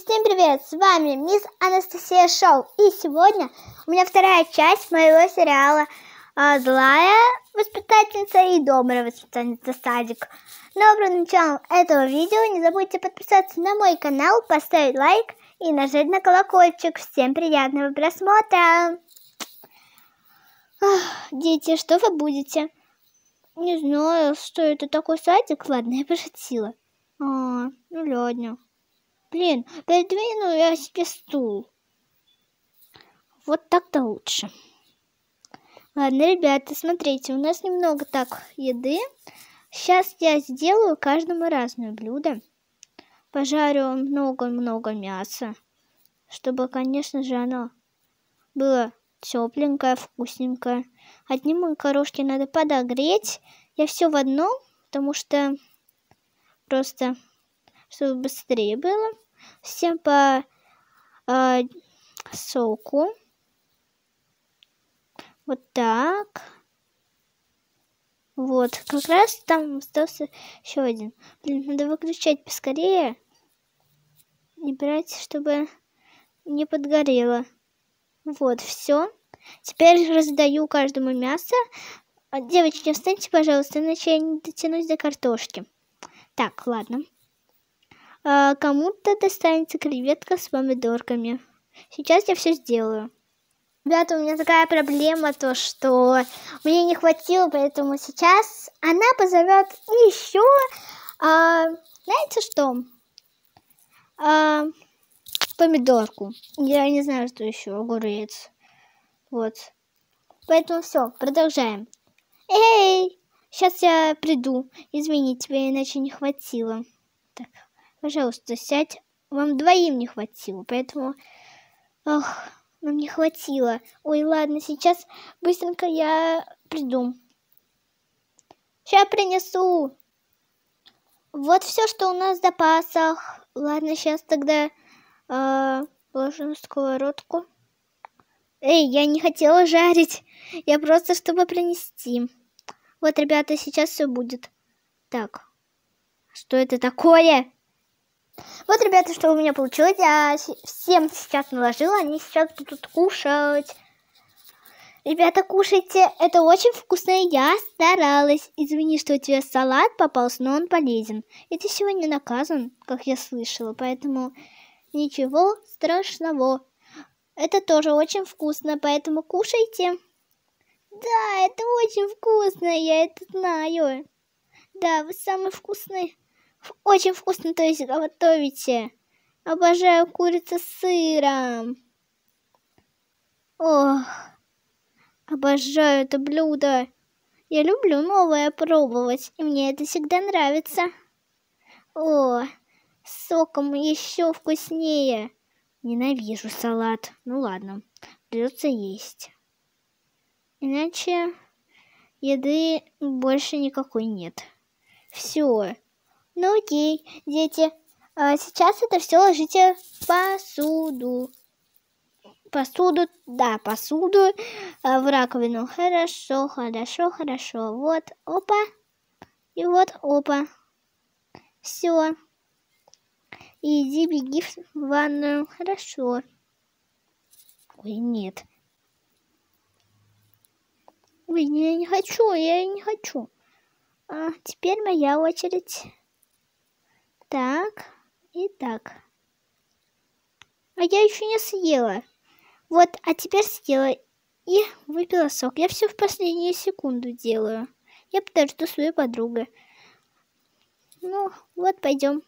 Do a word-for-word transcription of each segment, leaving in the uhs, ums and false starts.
Всем привет, с вами мисс Анастасия Шоу. И сегодня у меня вторая часть моего сериала «Злая воспитательница» и «Добрая воспитательница садик». Но перед началом этого видео не забудьте подписаться на мой канал, поставить лайк и нажать на колокольчик. Всем приятного просмотра! Ах, дети, что вы будете? Не знаю, что это такой садик. Ладно, я пошутила. А, ну ладно. Блин, передвину я себе стул. Вот так-то лучше. Ладно, ребята, смотрите, у нас немного так еды. Сейчас я сделаю каждому разное блюдо. Пожарю много-много мяса, чтобы, конечно же, оно было тепленькое, вкусненькое. Одни макарошки надо подогреть. Я все в одном, потому что просто, чтобы быстрее было. Всем по э, соку. Вот так. Вот, как раз там остался еще один. Блин, надо выключать поскорее. И брать, чтобы не подгорело. Вот, все. Теперь раздаю каждому мясо. Девочки, встаньте, пожалуйста, иначе я не дотянусь до картошки. Так, ладно. А, кому-то достанется креветка с помидорками. Сейчас я все сделаю. Ребята, у меня такая проблема, то что мне не хватило, поэтому сейчас она позовет еще, а, знаете что, а, помидорку. Я не знаю, что еще, огурец. Вот. Поэтому все, продолжаем. Эй, сейчас я приду. Извините, тебе иначе не хватило. Так, пожалуйста, сядь. Вам двоим не хватило, поэтому... Ох, нам не хватило. Ой, ладно, сейчас быстренько я приду. Сейчас принесу. Вот все, что у нас в запасах. Ладно, сейчас тогда э, положим сковородку. Эй, я не хотела жарить. Я просто, чтобы принести. Вот, ребята, сейчас все будет. Так, что это такое? Вот, ребята, что у меня получилось. Я всем сейчас наложила. Они сейчас будут кушать. Ребята, кушайте. Это очень вкусно. Я старалась. Извини, что у тебя салат попался, но он полезен. И ты сегодня наказан, как я слышала. Поэтому ничего страшного. Это тоже очень вкусно, поэтому кушайте. Да, это очень вкусно, я это знаю. Да, вы самый вкусный. Очень вкусно, то есть готовите. Обожаю курицу с сыром. Ох, обожаю это блюдо. Я люблю новое пробовать, и мне это всегда нравится. О, с соком еще вкуснее. Ненавижу салат. Ну ладно, придется есть. Иначе еды больше никакой нет. Все. Ну окей, дети, а сейчас это все ложите в посуду. Посуду, да, посуду а, в раковину. Хорошо, хорошо, хорошо. Вот, опа. И вот, опа. Все. Иди, беги в ванную. Хорошо. Ой, нет. Ой, я не хочу, я не хочу. А, теперь моя очередь. Так, и так. А я еще не съела. Вот, а теперь съела и выпила сок. Я все в последнюю секунду делаю. Я подожду свою подругу. Ну, вот, пойдем.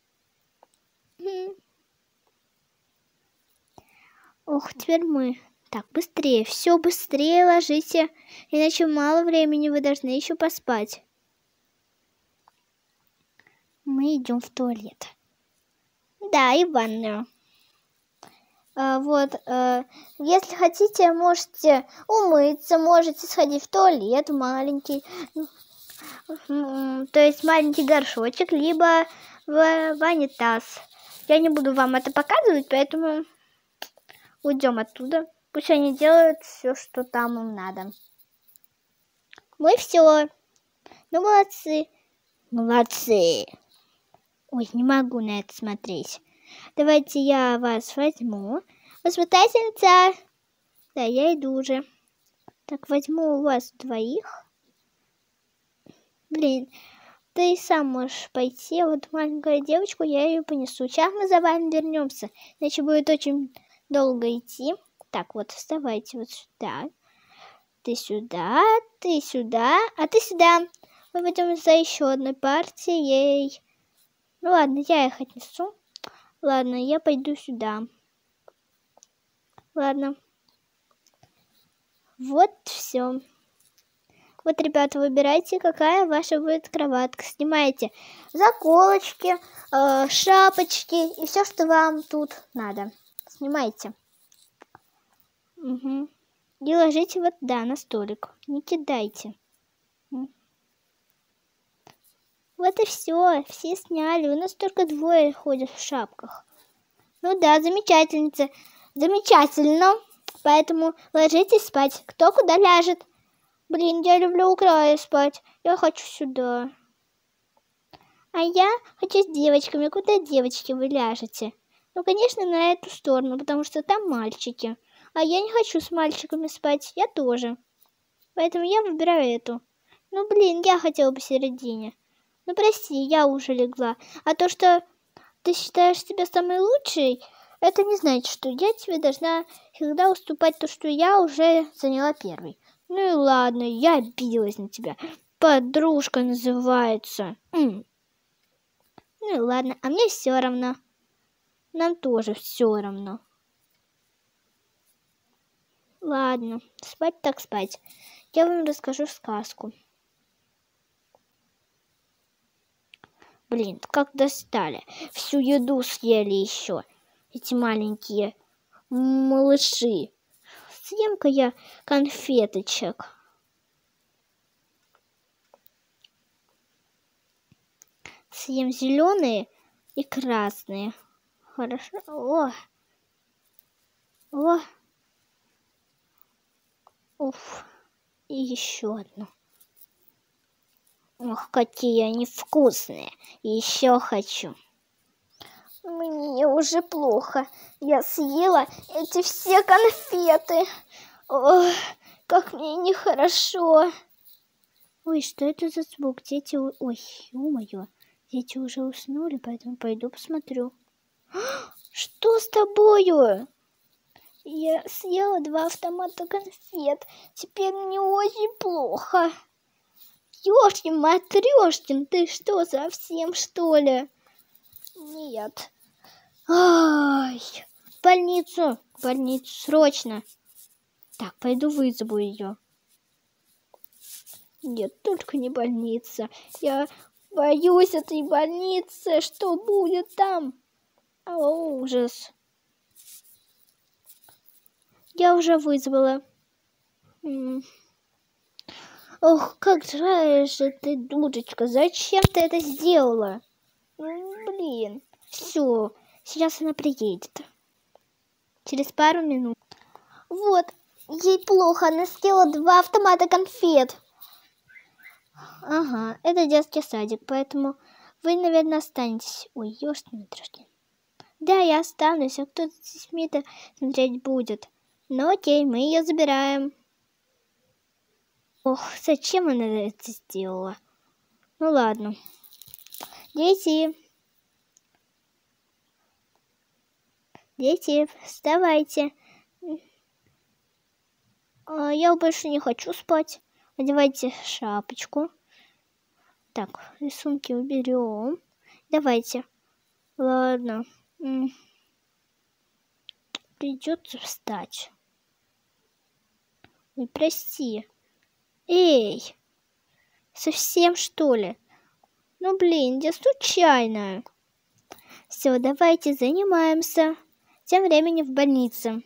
Ох, теперь мы. Так, быстрее, все быстрее ложите, иначе мало времени, вы должны еще поспать. Мы идем в туалет. Да, и в ванную. А, вот, а, если хотите, можете умыться, можете сходить в туалет маленький, то есть маленький горшочек, либо в ванитаз. Я не буду вам это показывать, поэтому уйдем оттуда. Пусть они делают все, что там им надо. Мы все. Ну, молодцы. Молодцы. Ой, не могу на это смотреть. Давайте я вас возьму. Воспитательница! Да, я иду уже. Так, возьму у вас двоих. Блин, ты сам можешь пойти. Вот маленькую девочку я ее понесу. Сейчас мы за вами вернемся. Иначе будет очень долго идти. Так, вот вставайте вот сюда. Ты сюда, ты сюда, а ты сюда. Мы пойдем за еще одной партией. Ну ладно, я их отнесу. Ладно, я пойду сюда. Ладно. Вот все. Вот, ребята, выбирайте, какая ваша будет кроватка. Снимайте заколочки, э, шапочки и все, что вам тут надо. Снимайте. Угу. И ложите вот, да, на столик. Не кидайте. Вот и все. Все сняли. У нас только двое ходят в шапках. Ну да, замечательница. Замечательно. Поэтому ложитесь спать. Кто куда ляжет. Блин, я люблю у края спать. Я хочу сюда. А я хочу с девочками. Куда, девочки, вы ляжете? Ну, конечно, на эту сторону, потому что там мальчики. А я не хочу с мальчиками спать. Я тоже. Поэтому я выбираю эту. Ну, блин, я хотела посередине. Ну, прости, я уже легла. А то, что ты считаешь себя самой лучшей, это не значит, что я тебе должна всегда уступать то, что я уже заняла первой. Ну и ладно, я обиделась на тебя. Подружка называется. М. Ну и ладно, а мне все равно. Нам тоже все равно. Ладно, спать так спать. Я вам расскажу сказку. Блин, как достали. Всю еду съели еще. Эти маленькие малыши. Съем-ка я конфеточек. Съем зеленые и красные. Хорошо. О. О. Уф. И еще одну. Ох, какие они вкусные. Еще хочу. Мне уже плохо. Я съела эти все конфеты. Ох, как мне нехорошо. Ой, что это за звук? Дети... Ой, ё-моё. Дети уже уснули, поэтому пойду посмотрю. Что с тобою? Я съела два автомата конфет. Теперь мне очень плохо. Ёшкин, Матрёшкин, ты что, совсем что ли? Нет. Ай, в больницу, в больницу, срочно. Так, пойду вызову ее. Нет, только не больница. Я боюсь этой больницы. Что будет там? О, ужас. Я уже вызвала. Ох, как жаль же ты, дудочка. Зачем ты это сделала? Блин. Все. Сейчас она приедет. Через пару минут. Вот. Ей плохо. Она съела два автомата конфет. Ага. Это детский садик. Поэтому вы, наверное, останетесь. Ой, ёшкин матрешкин. Да, я останусь. А кто с детьми-то смотреть будет? Ну окей, мы ее забираем. Ох, зачем она это сделала? Ну ладно. Дети. Дети, вставайте. А, я больше не хочу спать. Одевайте шапочку. Так, рисунки уберем. Давайте. Ладно. Придется встать. Ой, прости. Эй, совсем что ли? Ну блин, я случайно. Все, давайте занимаемся. Тем временем в больнице.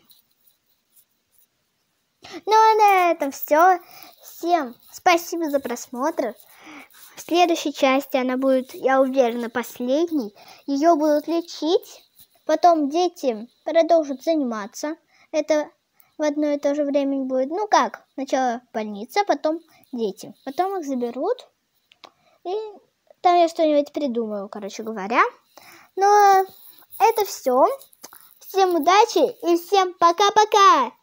Ну а на этом все. Всем спасибо за просмотр. В следующей части она будет, я уверена, последней. Ее будут лечить. Потом дети продолжат заниматься. Это в одно и то же время будет. Ну как, сначала больница, потом дети. Потом их заберут. И там я что-нибудь придумаю, короче говоря. Но это все. Всем удачи и всем пока-пока!